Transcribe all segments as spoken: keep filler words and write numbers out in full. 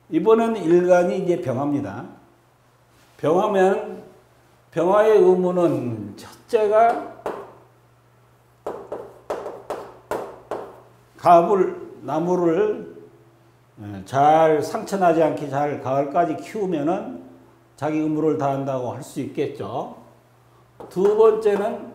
이번엔 일간이 이제 병화입니다. 병화면 병화의 의무는 첫째가 가을 나무를 잘 상처나지 않게 잘 가을까지 키우면은 자기 의무를 다한다고 할 수 있겠죠. 두 번째는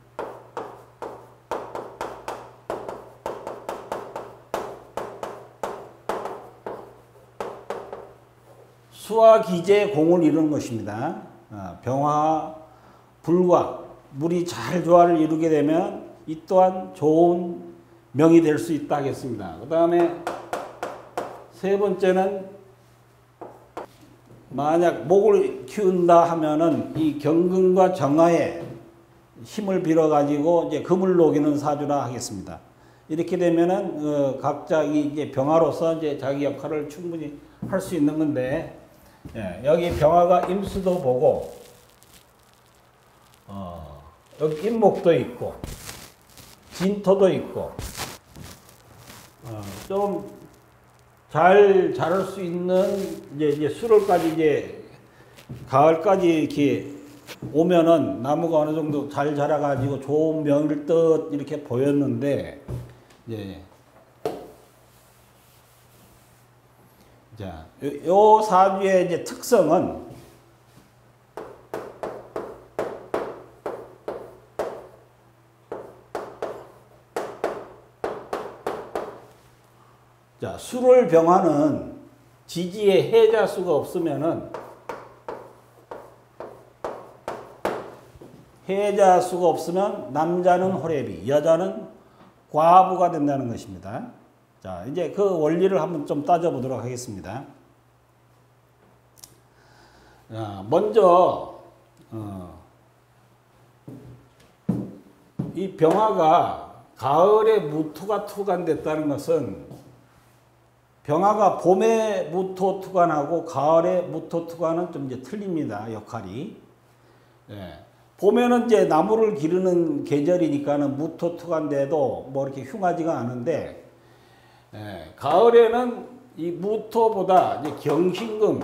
수와 기재의 공을 이루는 것입니다. 병화, 불과 물이 잘 조화를 이루게 되면 이 또한 좋은 명이 될 수 있다 하겠습니다. 그 다음에 세 번째는 만약 목을 키운다 하면은 이 경금과 정화에 힘을 빌어 가지고 이제 금을 녹이는 사주라 하겠습니다. 이렇게 되면은 어 각자 이제 병화로서 이제 자기 역할을 충분히 할 수 있는 건데, 예, 여기 병화가 임수도 보고 어 여기 임목도 있고 진토도 있고 어 좀 잘 자랄 수 있는 이제 이제 수월까지 이제 가을까지 이렇게 오면은 나무가 어느 정도 잘 자라가지고 좋은 명일 듯 이렇게 보였는데, 이제 자, 요, 요 사주의 이제 특성은 자, 수를 병화는 지지에 해자수가 없으면은 해자수가 없으면 남자는 호래비, 여자는 과부가 된다는 것입니다. 자, 이제 그 원리를 한번 좀 따져보도록 하겠습니다. 자, 먼저 어, 이 병화가 가을에 무토가 투관됐다는 것은 병화가 봄에 무토 투관하고 가을에 무토 투관은 좀 이제 틀립니다. 역할이. 예. 봄에는 이제 나무를 기르는 계절이니까는 무토 투관돼도 뭐 이렇게 흉하지가 않은데, 예. 가을에는 이 무토보다 이제 경신금,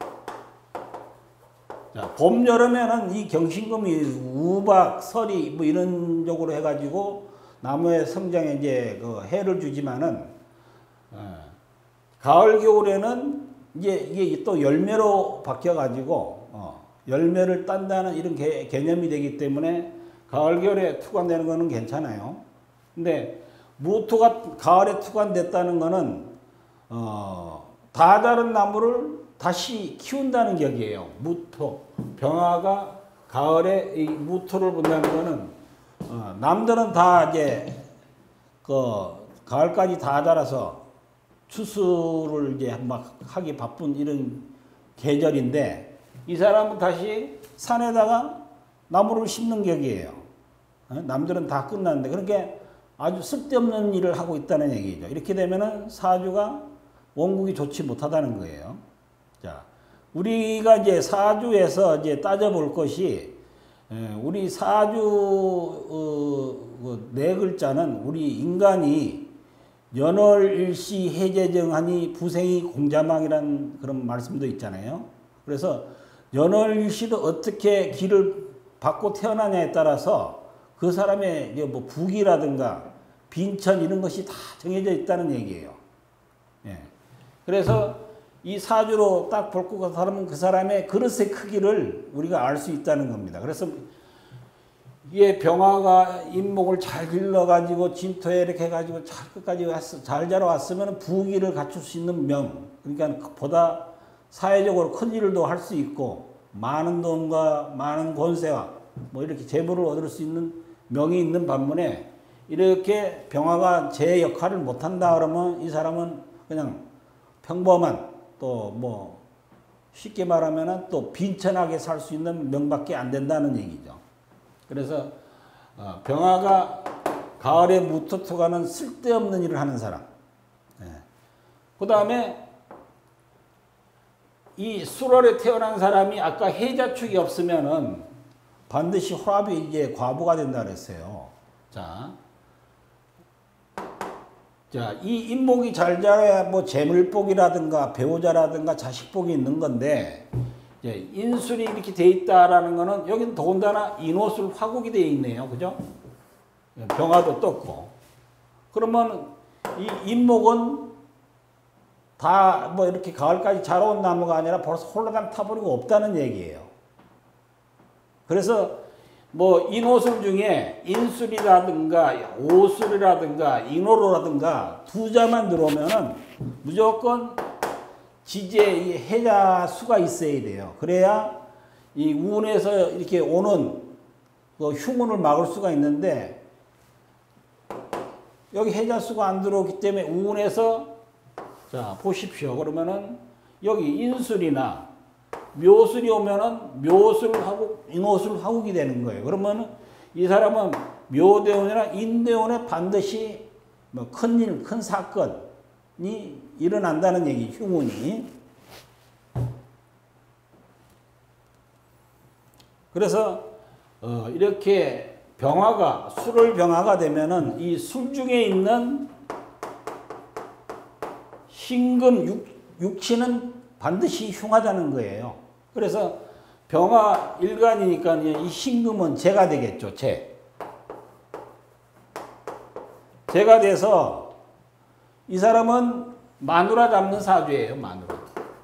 자, 봄, 여름에는 이 경신금이 우박, 서리 뭐 이런 쪽으로 해가지고 나무의 성장에 이제 그 해를 주지만은, 예. 가을, 겨울에는 이제 이게 또 열매로 바뀌어가지고, 어, 열매를 딴다는 이런 개, 개념이 되기 때문에 가을, 겨울에 투관되는 거는 괜찮아요. 근데 무토가 가을에 투관됐다는 거는, 어, 다 자른 나무를 다시 키운다는 격이에요. 무토. 병화가 가을에 이 무토를 본다는 거는, 어, 남들은 다 이제, 그, 가을까지 다 자라서 추수를 이제 막 하기 바쁜 이런 계절인데, 이 사람은 다시 산에다가 나무를 심는 격이에요. 남들은 다 끝났는데, 그러니까 아주 쓸데없는 일을 하고 있다는 얘기죠. 이렇게 되면은 사주가 원국이 좋지 못하다는 거예요. 자, 우리가 이제 사주에서 이제 따져볼 것이, 우리 사주 어, 네 글자는 우리 인간이 연월일시 해제정하니 부생이 공자망이라는 그런 말씀도 있잖아요. 그래서 연월일시도 어떻게 길을 받고 태어나냐에 따라서 그 사람의 뭐 부기라든가 빈천 이런 것이 다 정해져 있다는 얘기예요. 예. 그래서 이 사주로 딱 볼 것 같으면 그 사람의 그릇의 크기를 우리가 알 수 있다는 겁니다. 그래서 이게 병화가 임목을 잘 길러가지고 진토에 이렇게 해가지고 잘 끝까지 왔어, 잘 자라왔으면 부기를 갖출 수 있는 명, 그러니까 보다 사회적으로 큰 일도 할 수 있고 많은 돈과 많은 권세와 뭐 이렇게 재물을 얻을 수 있는 명이 있는 반면에, 이렇게 병화가 제 역할을 못한다 그러면 이 사람은 그냥 평범한, 또 뭐 쉽게 말하면 또 빈천하게 살 수 있는 명밖에 안 된다는 얘기죠. 그래서 어, 병화가 가을에 무토투가는 쓸데없는 일을 하는 사람. 예. 그 다음에 이 수월에 태어난 사람이 아까 해자축이 없으면은 반드시 호랍이 이제 과부가 된다 그랬어요. 자, 자, 이 인목이 잘 자라야 뭐 재물복이라든가 배우자라든가 자식복이 있는 건데, 이제 인술이 이렇게 돼 있다라는 거는 여기는 더군다나 인호술 화국이 돼 있네요. 그죠? 병화도 떴고. 그러면 이 인목은 다 뭐 이렇게 가을까지 자라온 나무가 아니라 벌써 홀라당 타버리고 없다는 얘기예요. 그래서 뭐 인호술 중에 인술이라든가 오술이라든가 인호로라든가 두 자만 들어오면은 무조건 지지에 이 해자 수가 있어야 돼요. 그래야 이 운에서 이렇게 오는 그 흉운을 막을 수가 있는데, 여기 해자 수가 안 들어오기 때문에 운에서, 자 보십시오. 그러면은 여기 인술이나 묘술이 오면은 묘술하고 인호술 화국이 되는 거예요. 그러면은 이 사람은 묘대운이나 인대운에 반드시 뭐 큰일, 큰 사건이 일어난다는 얘기, 흉운이. 그래서 어 이렇게 병화가, 술을 병화가 되면은 이 술 중에 있는 신금 육, 육치는 반드시 흉하다는 거예요. 그래서 병화 일간이니까 이 신금은 재가 되겠죠. 재. 재가 돼서 이 사람은 마누라 잡는 사주예요. 마누라.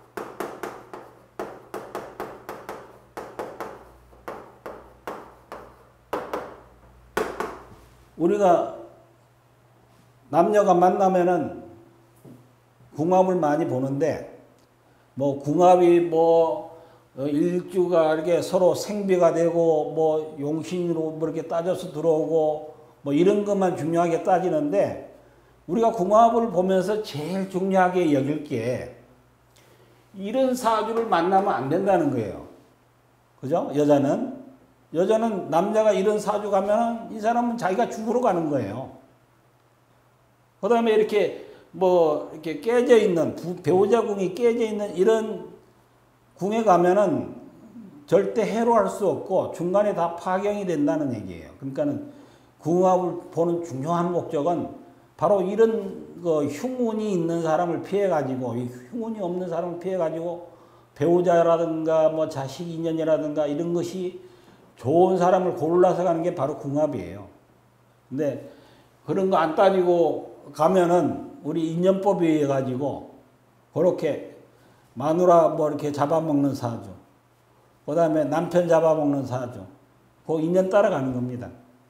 우리가 남녀가 만나면은 궁합을 많이 보는데, 뭐 궁합이 뭐 일주가 이렇게 서로 생비가 되고 뭐 용신으로 뭐 이렇게 따져서 들어오고 뭐 이런 것만 중요하게 따지는데, 우리가 궁합을 보면서 제일 중요하게 여길 게 이런 사주를 만나면 안 된다는 거예요. 그죠? 여자는 여자는 남자가 이런 사주 가면은 이 사람은 자기가 죽으러 가는 거예요. 그 다음에 이렇게 뭐 이렇게 깨져 있는 배우자 궁이 깨져 있는 이런 궁에 가면은 절대 해로할 수 없고 중간에 다 파경이 된다는 얘기예요. 그러니까는 궁합을 보는 중요한 목적은 바로 이런 그 흉운이 있는 사람을 피해 가지고, 이 흉운이 없는 사람을 피해 가지고 배우자라든가 뭐 자식 인연이라든가 이런 것이 좋은 사람을 골라서 가는 게 바로 궁합이에요. 근데 그런 거 안 따지고 가면은 우리 인연법에 의해 가지고 그렇게 마누라 뭐 이렇게 잡아먹는 사주, 그 다음에 남편 잡아먹는 사주, 그 인연 따라가는 겁니다.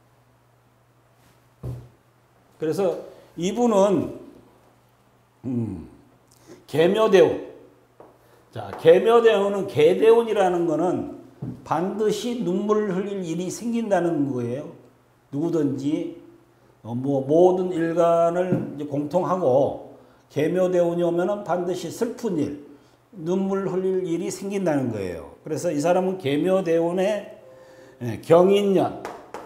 그래서 이분은 음, 계묘대운. 자, 계묘대운은, 계대운이라는 거는 반드시 눈물을 흘릴 일이 생긴다는 거예요. 누구든지 어, 뭐 모든 일간을 이제 공통하고 계묘대운이 오면은 반드시 슬픈 일, 눈물 흘릴 일이 생긴다는 거예요. 그래서 이 사람은 계묘대운의 경인년,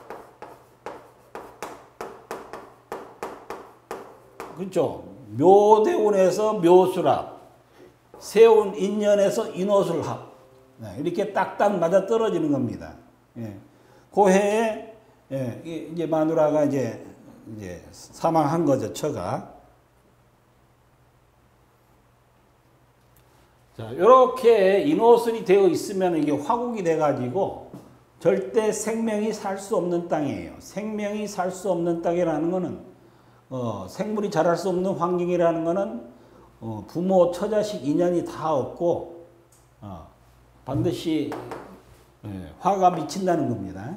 그렇죠? 묘대운에서 묘술합, 세운 인연에서 인호술합, 이렇게 딱딱 맞아 떨어지는 겁니다. 예. 그 해에 예, 이제 마누라가 이제 이제 사망한 거죠, 처가. 자, 이렇게 인호술이 되어 있으면 이게 화국이 돼가지고 절대 생명이 살 수 없는 땅이에요. 생명이 살 수 없는 땅이라는 거는 어, 생물이 자랄 수 없는 환경이라는 거는 어, 부모, 처자식 인연이 다 없고 어, 반드시 예, 화가 미친다는 겁니다.